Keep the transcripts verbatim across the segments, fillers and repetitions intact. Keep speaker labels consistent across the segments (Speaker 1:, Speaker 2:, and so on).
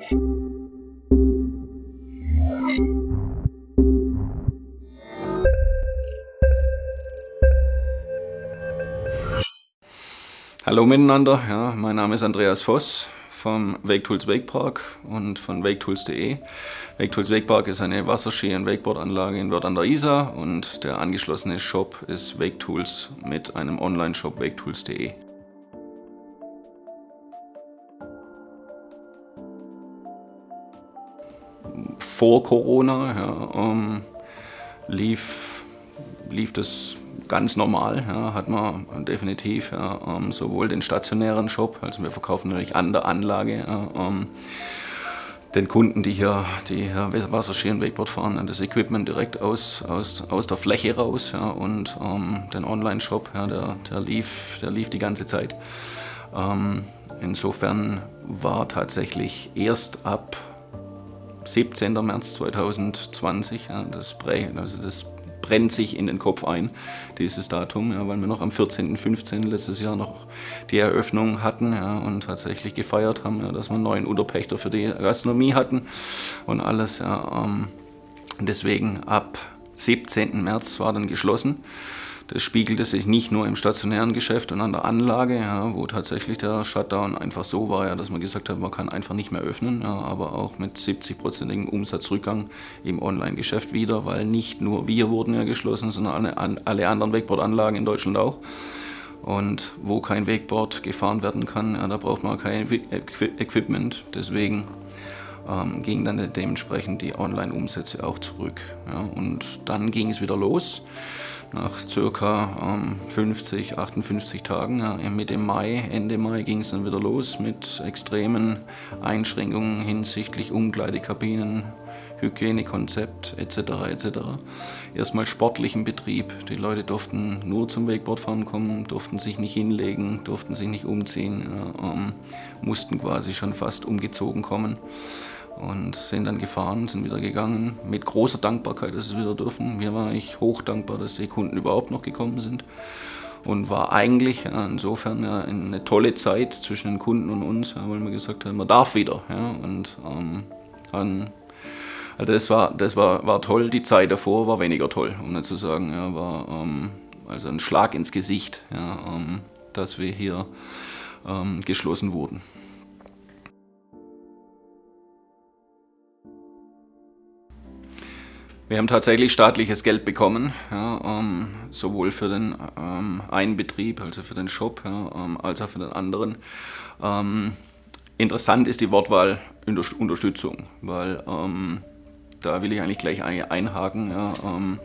Speaker 1: Hallo miteinander, ja, mein Name ist Andreas Voss vom Waketools Wakepark und von waketools punkt de. Waketools Wakepark ist eine Wasserski- und Wakeboardanlage in Wörth an der Isar und der angeschlossene Shop ist Waketools mit einem Online-Shop waketools punkt de. Vor Corona ja, ähm, lief, lief das ganz normal, ja, hat man definitiv ja, ähm, sowohl den stationären Shop, also wir verkaufen natürlich an der Anlage, ja, ähm, den Kunden, die hier, die hier Wasserski und Wakeboard fahren, das Equipment direkt aus, aus, aus der Fläche raus, ja, und ähm, den Online-Shop, ja, der, der, lief, der lief die ganze Zeit. Ähm, insofern war tatsächlich erst ab siebzehnten März zweitausendzwanzig, ja, das, also das brennt sich in den Kopf ein, dieses Datum, ja, weil wir noch am vierzehnten fünfzehnten letztes Jahr noch die Eröffnung hatten, ja, und tatsächlich gefeiert haben, ja, dass wir einen neuen Unterpächter für die Gastronomie hatten und alles. Ja, ähm, deswegen ab siebzehnten März war dann geschlossen. Das spiegelte sich nicht nur im stationären Geschäft und an der Anlage, ja, wo tatsächlich der Shutdown einfach so war, ja, dass man gesagt hat, man kann einfach nicht mehr öffnen, ja, aber auch mit siebzig-prozentigem Umsatzrückgang im Online-Geschäft wieder, weil nicht nur wir wurden ja geschlossen, sondern alle, alle anderen Wakeboard-Anlagen in Deutschland auch. Und wo kein Wakeboard gefahren werden kann, ja, da braucht man kein Equipment. Deswegen ähm, gingen dann dementsprechend die Online-Umsätze auch zurück. Ja, und dann ging es wieder los. Nach circa ähm, fünfzig, achtundfünfzig Tagen, ja, Mitte Mai, Ende Mai ging es dann wieder los mit extremen Einschränkungen hinsichtlich Umkleidekabinen, Hygienekonzept et cetera et cetera. Erstmal sportlichen Betrieb. Die Leute durften nur zum Wakeboardfahren kommen, durften sich nicht hinlegen, durften sich nicht umziehen, ja, ähm, mussten quasi schon fast umgezogen kommen. Und sind dann gefahren, sind wieder gegangen, mit großer Dankbarkeit, dass sie wieder dürfen. Mir war ich hoch dankbar, dass die Kunden überhaupt noch gekommen sind. Und war eigentlich ja, insofern ja, eine tolle Zeit zwischen den Kunden und uns, ja, weil wir gesagt haben, man darf wieder. Ja, und ähm, dann, also das, war, das war, war toll, die Zeit davor war weniger toll, um nicht zu sagen, ja, war ähm, also ein Schlag ins Gesicht, ja, ähm, dass wir hier ähm, geschlossen wurden. Wir haben tatsächlich staatliches Geld bekommen, ja, ähm, sowohl für den ähm, einen Betrieb, also für den Shop, ja, ähm, als auch für den anderen. Ähm, interessant ist die Wortwahl Unterstützung, weil ähm, da will ich eigentlich gleich einhaken. Ja, ähm,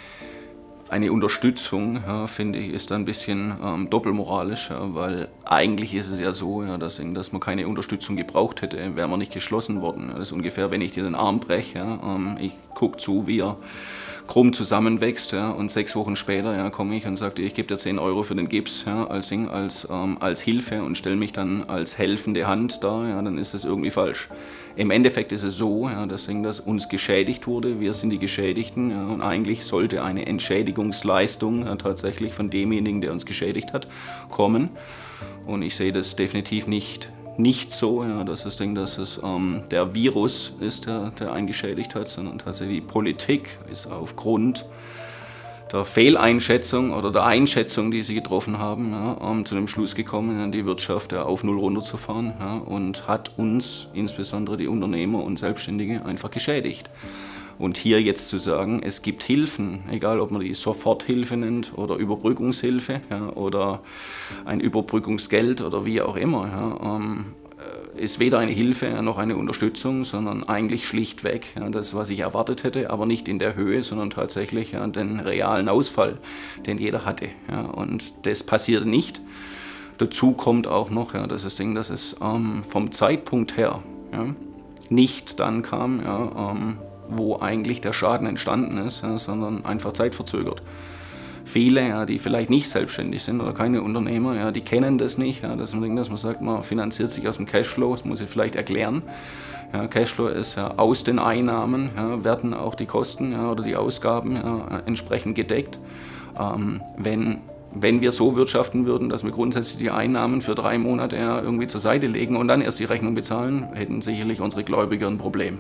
Speaker 1: Eine Unterstützung, ja, finde ich, ist ein bisschen ähm, doppelmoralisch, ja, weil eigentlich ist es ja so, ja, dass, dass man keine Unterstützung gebraucht hätte, wäre man nicht geschlossen worden. Ja, das ist ungefähr, wenn ich dir den Arm breche, ja, ähm, ich gucke zu, wie er krumm zusammenwächst, ja, und sechs Wochen später ja, komme ich und sage dir, ich gebe dir zehn Euro für den Gips, ja, als, als, ähm, als Hilfe und stelle mich dann als helfende Hand da, ja, dann ist das irgendwie falsch. Im Endeffekt ist es so, ja, dass, dass uns geschädigt wurde, wir sind die Geschädigten, ja, und eigentlich sollte eine Entschädigungsleistung ja, tatsächlich von demjenigen, der uns geschädigt hat, kommen. Und ich sehe das definitiv nicht, nicht so, ja, dass, das Ding, dass es ähm, der Virus ist, der, der einen geschädigt hat, sondern tatsächlich die Politik ist aufgrund der Fehleinschätzung oder der Einschätzung, die sie getroffen haben, ja, um zu dem Schluss gekommen, die Wirtschaft ja, auf Null runterzufahren, ja, und hat uns, insbesondere die Unternehmer und Selbstständige, einfach geschädigt. Und hier jetzt zu sagen, es gibt Hilfen, egal ob man die Soforthilfe nennt oder Überbrückungshilfe, ja, oder ein Überbrückungsgeld oder wie auch immer, ja, ähm, ist weder eine Hilfe noch eine Unterstützung, sondern eigentlich schlichtweg ja, das, was ich erwartet hätte, aber nicht in der Höhe, sondern tatsächlich ja, den realen Ausfall, den jeder hatte. Ja, und das passierte nicht. Dazu kommt auch noch, ja, dass das Ding, dass es ähm, vom Zeitpunkt her ja, nicht dann kam, ja, ähm, wo eigentlich der Schaden entstanden ist, ja, sondern einfach zeitverzögert. Viele, ja, die vielleicht nicht selbstständig sind oder keine Unternehmer, ja, die kennen das nicht. Ja, das ist ein Ding, dass man sagt, man finanziert sich aus dem Cashflow, das muss ich vielleicht erklären. Ja, Cashflow ist ja aus den Einnahmen, ja, werden auch die Kosten ja, oder die Ausgaben ja, entsprechend gedeckt. Ähm, wenn wenn wir so wirtschaften würden, dass wir grundsätzlich die Einnahmen für drei Monate ja irgendwie zur Seite legen und dann erst die Rechnung bezahlen, hätten sicherlich unsere Gläubiger ein Problem.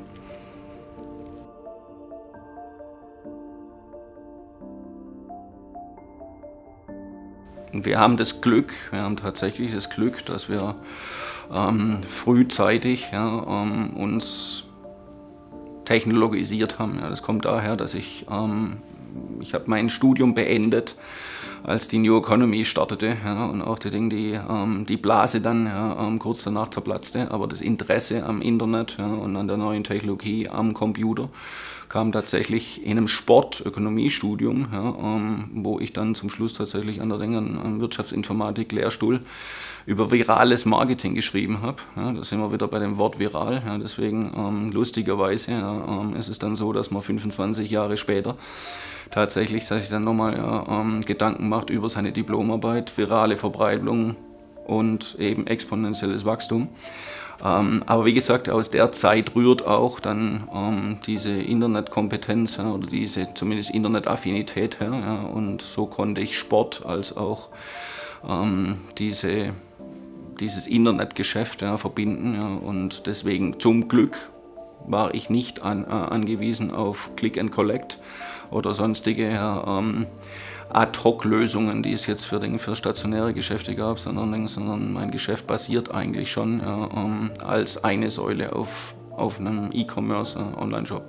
Speaker 1: Wir haben das Glück, wir haben tatsächlich das Glück, dass wir ähm, frühzeitig ja, ähm, uns technologisiert haben. Ja, das kommt daher, dass ich, ähm, ich habe mein Studium beendet, als die New Economy startete ja, und auch die, Ding, die, ähm, die Blase dann ja, ähm, kurz danach zerplatzte. Aber das Interesse am Internet ja, und an der neuen Technologie, am Computer, kam tatsächlich in einem Sportökonomiestudium, ja, ähm, wo ich dann zum Schluss tatsächlich an der Dinge, am Wirtschaftsinformatik-Lehrstuhl über virales Marketing geschrieben habe. Ja, da sind wir wieder bei dem Wort viral. Ja, deswegen ähm, lustigerweise ja, ähm, ist es dann so, dass man fünfundzwanzig Jahre später tatsächlich sich dann nochmal ja, ähm, Gedanken macht über seine Diplomarbeit, virale Verbreitung und eben exponentielles Wachstum. Ähm, aber wie gesagt, aus der Zeit rührt auch dann ähm, diese Internetkompetenz ja, oder diese zumindest Internetaffinität her. Ja, und so konnte ich Sport als auch ähm, diese, dieses Internetgeschäft ja, verbinden. Ja, und deswegen zum Glück war ich nicht an, äh, angewiesen auf Click and Collect oder sonstige ja, ähm, Ad-Hoc-Lösungen, die es jetzt für, für stationäre Geschäfte gab, sondern, sondern mein Geschäft basiert eigentlich schon ja, um, als eine Säule auf, auf einem E-Commerce-Online-Shop.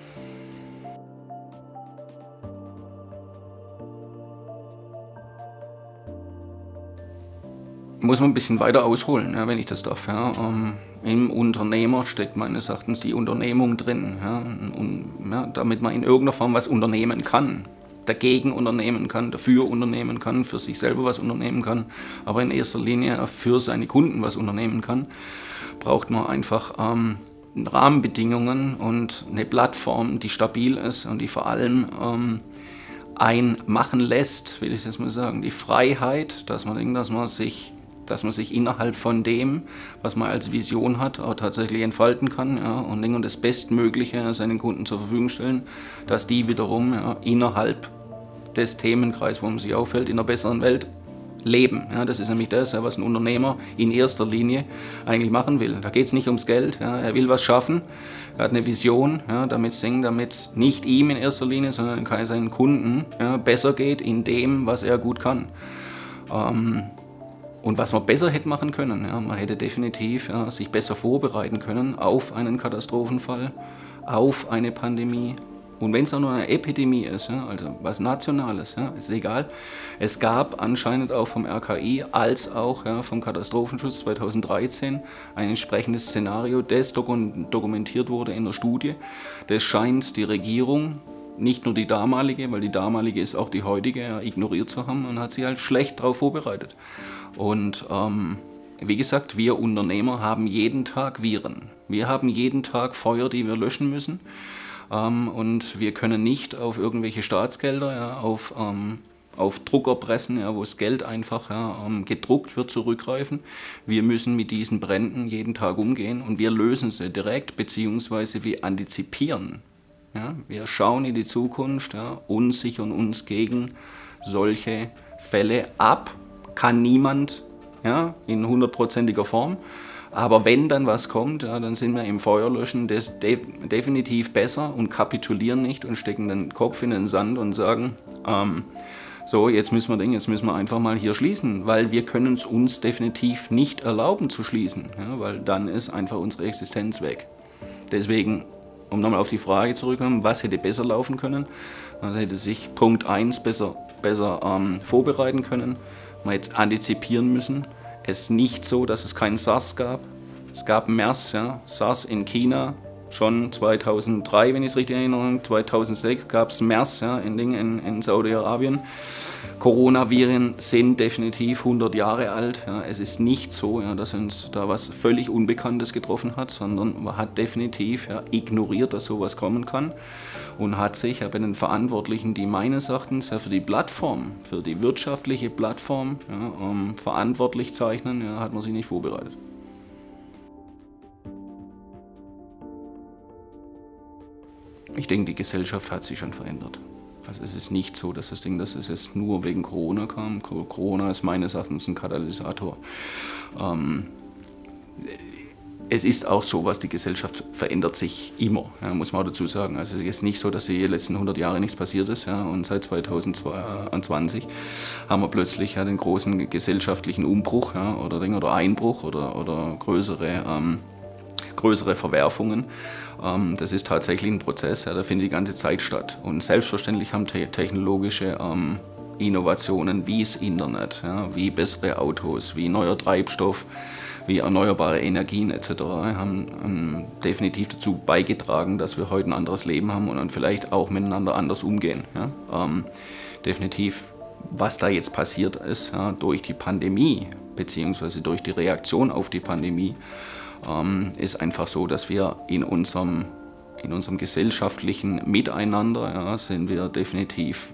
Speaker 1: Muss man ein bisschen weiter ausholen, ja, wenn ich das darf. Ja. Um, Im Unternehmer steckt meines Erachtens die Unternehmung drin, ja, und, ja, damit man in irgendeiner Form was unternehmen kann. Dagegen unternehmen kann, dafür unternehmen kann, für sich selber was unternehmen kann, aber in erster Linie für seine Kunden was unternehmen kann, braucht man einfach ähm, Rahmenbedingungen und eine Plattform, die stabil ist und die vor allem ähm, ein machen lässt, will ich jetzt mal sagen, die Freiheit, dass man denkt, dass man sich dass man sich innerhalb von dem, was man als Vision hat, auch tatsächlich entfalten kann ja, und das Bestmögliche seinen Kunden zur Verfügung stellen, dass die wiederum ja, innerhalb des Themenkreises, wo man sich aufhält, in einer besseren Welt leben. Ja, das ist nämlich das, ja, was ein Unternehmer in erster Linie eigentlich machen will. Da geht es nicht ums Geld, ja, er will was schaffen, er hat eine Vision, ja, damit es nicht ihm in erster Linie, sondern seinen Kunden ja, besser geht in dem, was er gut kann. Ähm, Und was man besser hätte machen können, ja, man hätte definitiv ja, sich besser vorbereiten können auf einen Katastrophenfall, auf eine Pandemie. Und wenn es auch nur eine Epidemie ist, ja, also was Nationales, ja, ist egal. Es gab anscheinend auch vom R K I als auch ja, vom Katastrophenschutz zweitausenddreizehn ein entsprechendes Szenario, das dokumentiert wurde in der Studie. Das scheint die Regierung, nicht nur die damalige, weil die damalige ist auch die heutige, ja, ignoriert zu haben und hat sich halt schlecht darauf vorbereitet. Und ähm, wie gesagt, wir Unternehmer haben jeden Tag Viren. Wir haben jeden Tag Feuer, die wir löschen müssen. Ähm, und wir können nicht auf irgendwelche Staatsgelder, ja, auf, ähm, auf Druckerpressen, ja, wo das Geld einfach ja, ähm, gedruckt wird, zurückgreifen. Wir müssen mit diesen Bränden jeden Tag umgehen und wir lösen sie direkt, beziehungsweise wir antizipieren. Ja, wir schauen in die Zukunft ja, und sichern uns gegen solche Fälle ab. Kann niemand ja, in hundertprozentiger Form. Aber wenn dann was kommt, ja, dann sind wir im Feuerlöschen des de definitiv besser und kapitulieren nicht und stecken den Kopf in den Sand und sagen, ähm, so, jetzt müssen wir jetzt müssen wir einfach mal hier schließen, weil wir können es uns definitiv nicht erlauben zu schließen, ja, weil dann ist einfach unsere Existenz weg. Deswegen, um nochmal auf die Frage zurückzukommen, was hätte besser laufen können, dann hätte sich Punkt eins besser, besser ähm, vorbereiten können. Man jetzt antizipieren müssen. Es ist nicht so, dass es keinen SARS gab. Es gab MERS, ja, SARS in China, schon zweitausenddrei, wenn ich es richtig erinnere. zweitausendsechs gab es MERS ja, in, in, in Saudi-Arabien. Coronaviren sind definitiv hundert Jahre alt. Ja. Es ist nicht so, ja, dass uns da was völlig Unbekanntes getroffen hat, sondern man hat definitiv ja, ignoriert, dass sowas kommen kann und hat sich ja, bei den Verantwortlichen, die meines Erachtens ja, für die Plattform, für die wirtschaftliche Plattform ja, um, verantwortlich zeichnen, ja, hat man sich nicht vorbereitet. Ich denke, die Gesellschaft hat sich schon verändert. Also es ist nicht so, dass das Ding, dass es jetzt nur wegen Corona kam. Corona ist meines Erachtens ein Katalysator. Ähm, Es ist auch so, was die Gesellschaft verändert sich immer, ja, muss man auch dazu sagen. Also es ist jetzt nicht so, dass die letzten hundert Jahre nichts passiert ist. Ja, und seit zweitausendzwanzig haben wir plötzlich ja, den großen gesellschaftlichen Umbruch, ja, oder, oder Einbruch oder, oder größere, ähm, größere Verwerfungen. Ähm, das ist tatsächlich ein Prozess, ja, der findet die ganze Zeit statt. Und selbstverständlich haben te technologische ähm, Innovationen wie das Internet, ja, wie bessere Autos, wie neuer Treibstoff, wie erneuerbare Energien et cetera haben ähm, definitiv dazu beigetragen, dass wir heute ein anderes Leben haben und dann vielleicht auch miteinander anders umgehen. Ja? Ähm, definitiv, was da jetzt passiert ist, ja, durch die Pandemie beziehungsweise durch die Reaktion auf die Pandemie, ähm, ist einfach so, dass wir in unserem, in unserem gesellschaftlichen Miteinander ja, sind wir definitiv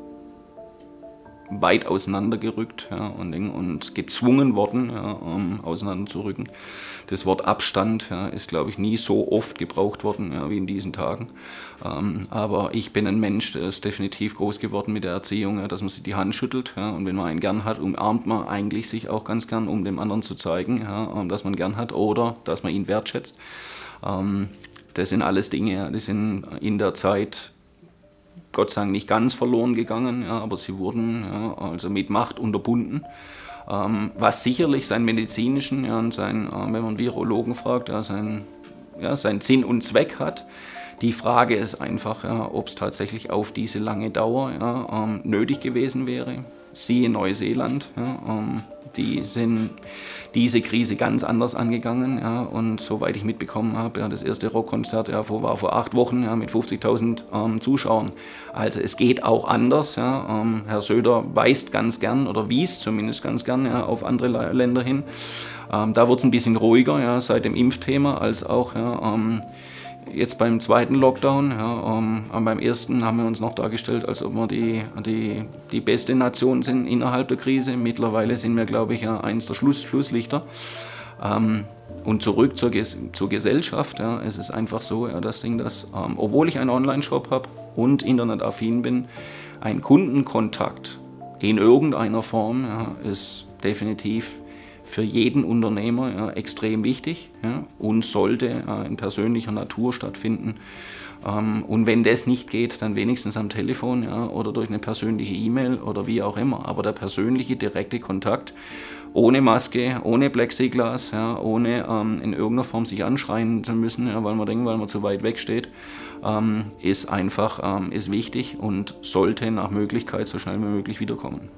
Speaker 1: weit auseinandergerückt, ja, und, und gezwungen worden, ja, um auseinanderzurücken. Das Wort Abstand, ja, ist, glaube ich, nie so oft gebraucht worden, ja, wie in diesen Tagen. Ähm, aber ich bin ein Mensch, der ist definitiv groß geworden mit der Erziehung, ja, dass man sich die Hand schüttelt. Ja, und wenn man einen gern hat, umarmt man eigentlich sich auch ganz gern, um dem anderen zu zeigen, ja, dass man gern hat oder dass man ihn wertschätzt. Ähm, das sind alles Dinge, ja, die sind in der Zeit Gott sei Dank nicht ganz verloren gegangen, ja, aber sie wurden ja, also mit Macht unterbunden, ähm, was sicherlich seinen medizinischen, ja, und sein, äh, wenn man einen Virologen fragt, ja, sein, ja, seinen Sinn und Zweck hat. Die Frage ist einfach, ja, ob es tatsächlich auf diese lange Dauer ja, ähm, nötig gewesen wäre. Siehe Neuseeland, ja, ähm, die sind diese Krise ganz anders angegangen. Ja, und soweit ich mitbekommen habe, ja, das erste Rockkonzert ja, war vor acht Wochen ja, mit fünfzigtausend ähm, Zuschauern. Also es geht auch anders. Ja. Ähm, Herr Söder weist ganz gern oder wies zumindest ganz gern ja, auf andere Länder hin. Ähm, da wird es ein bisschen ruhiger ja, seit dem Impfthema als auch ja, ähm, jetzt beim zweiten Lockdown. Ja, ähm, beim ersten haben wir uns noch dargestellt, als ob wir die, die, die beste Nation sind innerhalb der Krise. Mittlerweile sind wir, glaube ich, ja, eins der Schluss, Schlusslichter. Ähm, und zurück zur, zur Gesellschaft. Ja, es ist einfach so, ja, das Ding, dass, ähm, obwohl ich einen Online-Shop habe und internetaffin bin, ein Kundenkontakt in irgendeiner Form ja, ist definitiv für jeden Unternehmer ja, extrem wichtig, ja, und sollte ja, in persönlicher Natur stattfinden. Ähm, und wenn das nicht geht, dann wenigstens am Telefon ja, oder durch eine persönliche E-Mail oder wie auch immer. Aber der persönliche, direkte Kontakt, ohne Maske, ohne Plexiglas, ja, ohne ähm, in irgendeiner Form sich anschreien zu müssen, ja, weil man denkt, weil man zu weit weg steht, ähm, ist einfach ähm, ist wichtig und sollte nach Möglichkeit so schnell wie möglich wiederkommen.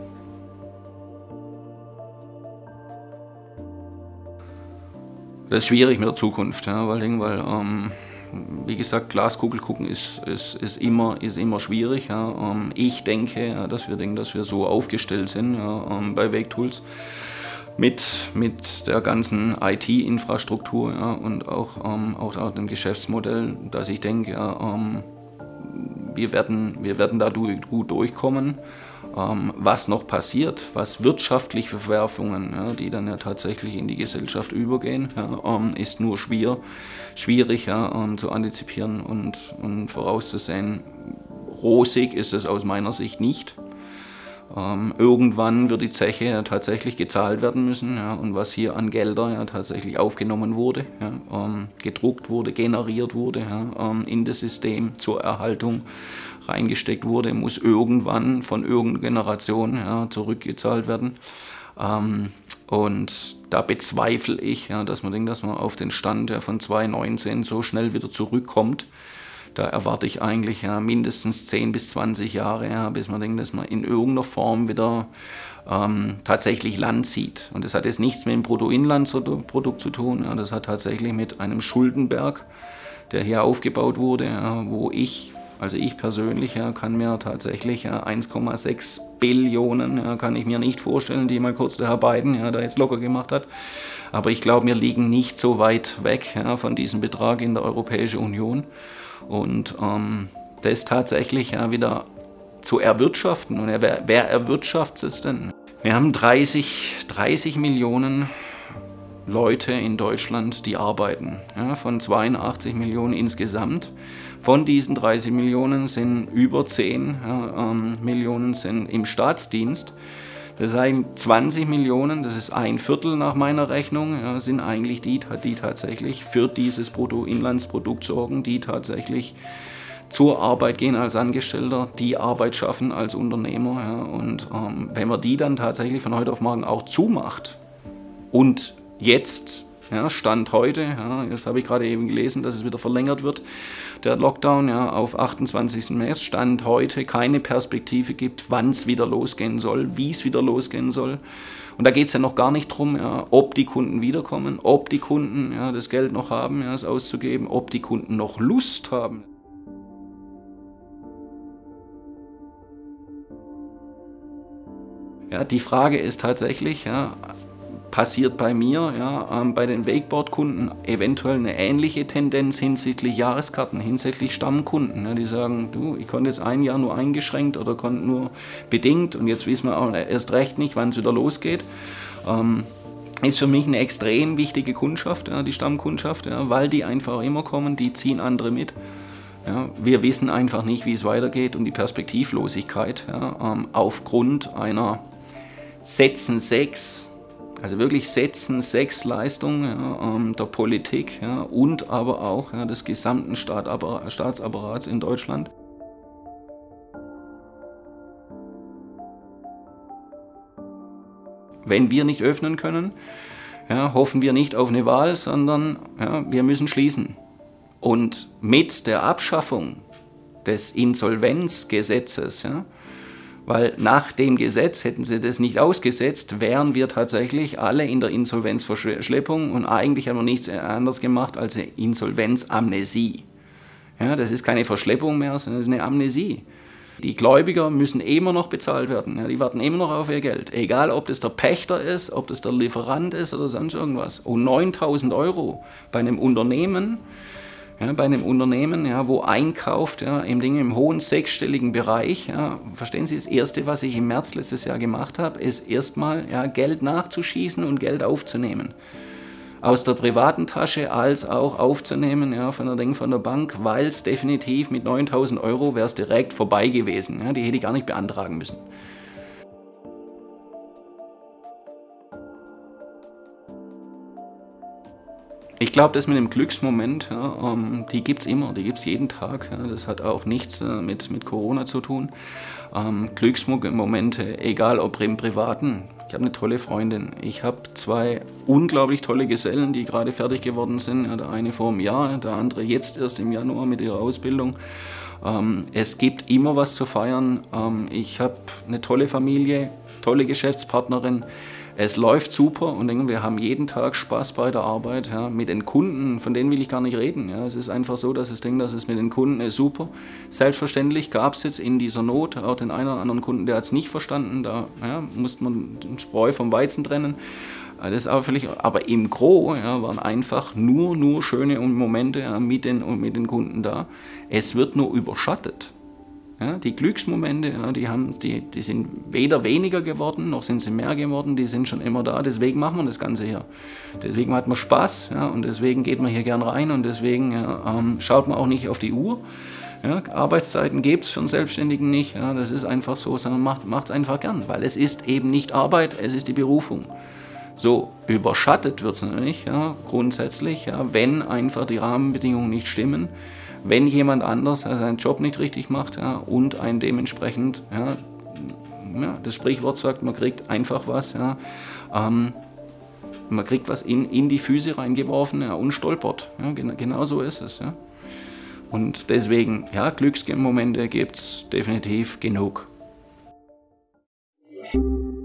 Speaker 1: Das ist schwierig mit der Zukunft, ja, weil, weil ähm, wie gesagt, Glaskugel gucken ist, ist, ist, immer, ist immer schwierig. Ja. Ähm, ich denke, ja, dass wir denken, dass wir so aufgestellt sind ja, ähm, bei Wegtools mit, mit der ganzen I T-Infrastruktur ja, und auch, ähm, auch, auch dem Geschäftsmodell, dass ich denke, ja, ähm, wir, werden, wir werden da gut durchkommen. Ähm, was noch passiert, was wirtschaftliche Verwerfungen, ja, die dann ja tatsächlich in die Gesellschaft übergehen, ja, ähm, ist nur schwer, schwierig ja, ähm, zu antizipieren und, und vorauszusehen. Rosig ist es aus meiner Sicht nicht. Ähm, irgendwann wird die Zeche ja tatsächlich gezahlt werden müssen, ja, und was hier an Gelder ja tatsächlich aufgenommen wurde, ja, ähm, gedruckt wurde, generiert wurde, ja, ähm, in das System zur Erhaltung reingesteckt wurde, muss irgendwann von irgendeiner Generation ja, zurückgezahlt werden. Ähm, und da bezweifle ich, ja, dass man denkt, dass man auf den Stand ja, von zweitausendneunzehn so schnell wieder zurückkommt. Da erwarte ich eigentlich ja, mindestens zehn bis zwanzig Jahre, ja, bis man denkt, dass man in irgendeiner Form wieder ähm, tatsächlich Land zieht. Und das hat jetzt nichts mit dem Bruttoinlandsprodukt zu tun, ja, das hat tatsächlich mit einem Schuldenberg, der hier aufgebaut wurde, ja, wo ich, also ich persönlich, ja, kann mir tatsächlich ja, eins Komma sechs Billionen, ja, kann ich mir nicht vorstellen, die mal kurz der Herr Biden ja, da jetzt locker gemacht hat. Aber ich glaube, wir liegen nicht so weit weg ja, von diesem Betrag in der Europäischen Union. Und ähm, das tatsächlich ja, wieder zu erwirtschaften. Und wer, wer erwirtschaftet es denn? Wir haben dreißig, dreißig Millionen Leute in Deutschland, die arbeiten. Ja, von zweiundachtzig Millionen insgesamt. Von diesen dreißig Millionen sind über zehn ja, ähm, Millionen sind im Staatsdienst. Das heißt, zwanzig Millionen, das ist ein Viertel nach meiner Rechnung, ja, sind eigentlich die, die tatsächlich für dieses Bruttoinlandsprodukt sorgen, die tatsächlich zur Arbeit gehen als Angestellter, die Arbeit schaffen als Unternehmer. Ja, und ähm, wenn man die dann tatsächlich von heute auf morgen auch zumacht und jetzt, ja, Stand heute, ja, das habe ich gerade eben gelesen, dass es wieder verlängert wird, der Lockdown ja, auf achtundzwanzigsten März, Stand heute keine Perspektive gibt, wann es wieder losgehen soll, wie es wieder losgehen soll. Und da geht es ja noch gar nicht darum, ja, ob die Kunden wiederkommen, ob die Kunden ja, das Geld noch haben, ja, es auszugeben, ob die Kunden noch Lust haben. Ja, die Frage ist tatsächlich, ja, passiert bei mir, ja, ähm, bei den Wakeboard-Kunden eventuell eine ähnliche Tendenz hinsichtlich Jahreskarten, hinsichtlich Stammkunden. Ja, die sagen, du, ich konnte jetzt ein Jahr nur eingeschränkt oder konnte nur bedingt und jetzt wissen wir auch erst recht nicht, wann es wieder losgeht. Ähm, ist für mich eine extrem wichtige Kundschaft, ja, die Stammkundschaft, ja, weil die einfach immer kommen, die ziehen andere mit. Ja, wir wissen einfach nicht, wie es weitergeht und die Perspektivlosigkeit ja, ähm, aufgrund einer Sätzen sechs, also wirklich Sätzen sechs Leistung ja, ähm, der Politik ja, und aber auch ja, des gesamten Staatsapparats in Deutschland. Wenn wir nicht öffnen können, ja, hoffen wir nicht auf eine Wahl, sondern ja, wir müssen schließen. Und mit der Abschaffung des Insolvenzgesetzes, ja, weil nach dem Gesetz hätten sie das nicht ausgesetzt, wären wir tatsächlich alle in der Insolvenzverschleppung und eigentlich haben wir nichts anderes gemacht als eine Insolvenzamnesie. Ja, das ist keine Verschleppung mehr, sondern das ist eine Amnesie. Die Gläubiger müssen immer noch bezahlt werden, ja, die warten immer noch auf ihr Geld, egal ob das der Pächter ist, ob das der Lieferant ist oder sonst irgendwas. Und neuntausend Euro bei einem Unternehmen, Ja, bei einem Unternehmen, ja, wo einkauft, ja, im, Ding, im hohen sechsstelligen Bereich, ja, verstehen Sie, das Erste, was ich im März letztes Jahr gemacht habe, ist erstmal ja, Geld nachzuschießen und Geld aufzunehmen. Aus der privaten Tasche als auch aufzunehmen ja, von, der, Ding, von der Bank, weil es definitiv mit neuntausend Euro wäre es direkt vorbei gewesen. Ja, die hätte ich gar nicht beantragen müssen. Ich glaube, das mit dem Glücksmoment, ja, ähm, die gibt es immer, die gibt es jeden Tag. Ja, das hat auch nichts äh, mit, mit Corona zu tun. Ähm, Glücksmomente, egal ob im Privaten. Ich habe eine tolle Freundin. Ich habe zwei unglaublich tolle Gesellen, die gerade fertig geworden sind. Ja, der eine vor einem Jahr, der andere jetzt erst im Januar mit ihrer Ausbildung. Ähm, es gibt immer was zu feiern. Ähm, ich habe eine tolle Familie, tolle Geschäftspartnerin. Es läuft super und wir haben jeden Tag Spaß bei der Arbeit. Ja. Mit den Kunden, von denen will ich gar nicht reden. Ja. Es ist einfach so, dass ich denke, dass es mit den Kunden ist super. Selbstverständlich gab es jetzt in dieser Not auch den einen oder anderen Kunden, der hat es nicht verstanden. Da ja, musste man den Spreu vom Weizen trennen. Das ist aber, völlig, aber im Gros ja, waren einfach nur, nur schöne Momente ja, mit, den, mit den Kunden da. Es wird nur überschattet. Ja, die Glücksmomente, ja, die, haben, die, die sind weder weniger geworden, noch sind sie mehr geworden, die sind schon immer da, deswegen machen wir das Ganze hier. Deswegen hat man Spaß ja, und deswegen geht man hier gern rein und deswegen ja, ähm, schaut man auch nicht auf die Uhr. Ja, Arbeitszeiten gibt es für einen Selbstständigen nicht, ja, das ist einfach so, sondern macht es einfach gern, weil es ist eben nicht Arbeit, es ist die Berufung. So, überschattet wird es natürlich, ja, grundsätzlich, ja, wenn einfach die Rahmenbedingungen nicht stimmen, wenn jemand anders seinen Job nicht richtig macht ja, und einen dementsprechend, ja, ja, das Sprichwort sagt, man kriegt einfach was, ja, ähm, man kriegt was in, in die Füße reingeworfen ja, und stolpert. Ja, genau, genau so ist es. Ja. Und deswegen, ja, Glücksmomente gibt es definitiv genug.